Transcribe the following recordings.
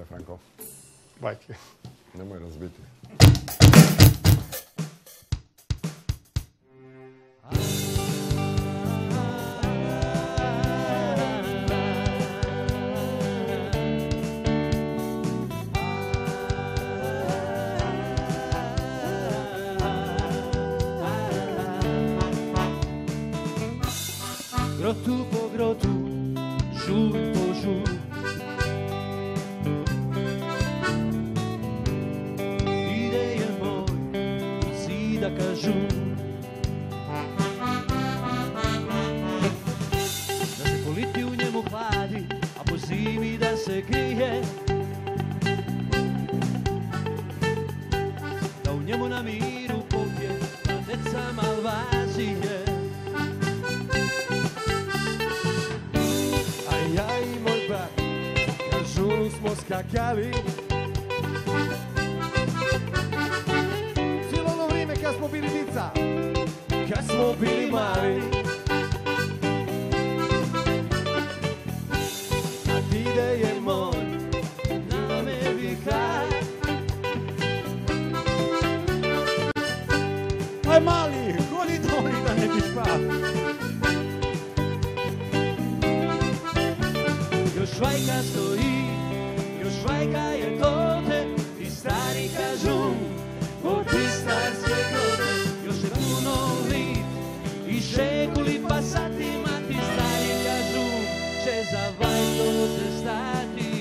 Franko. Bajke. Nemoj razbiti. Grotu po grotu, žuj po žuj, ideje moj si da kažu da se po liti u njemu hladi, a po zimi da se grije, da u njemu na miru popije, na deca Malvazije. Ja i moj brat na žuru smo skakali cijelo ono vrijeme kad smo bili dica, kad smo bili mali. A ti da je moj na me vikaj. Aj mali, godi doli da ne bi spao. Još švajka stoji, još švajka je tote, i stari kažu, od ti starske grote, još je puno lit, i šekuli pa satima, ti stari kažu, će za vajtote stati.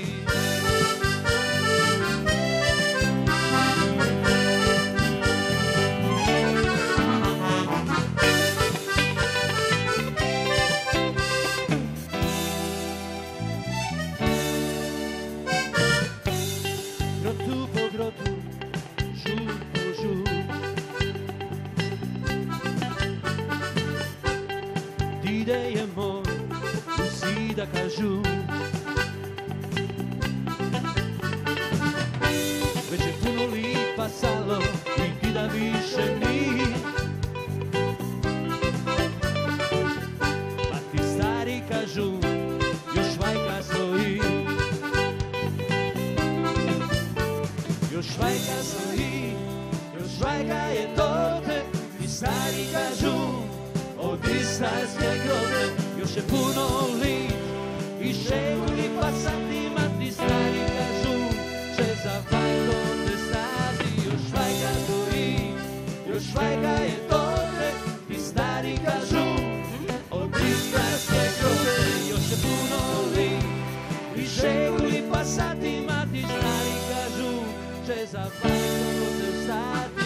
Grotu po grotu, žuj po žuj, ideje moj si da kažu, već je puno lipa salo i ti da više mi, pa ti stari kažu, još švajka stoji. Još švajka stoji, još švajka je tote, i stari kažu, od istarske grote, još je puno lit, i šekuli pa satima, ti stari kažu, će za vajtote stati. Još švajka stoji, još švajka je tote, ti stari kažu, od istarske grote, još je puno lit, i šekuli pa satima, ti stari kažu, će za vajtote stati.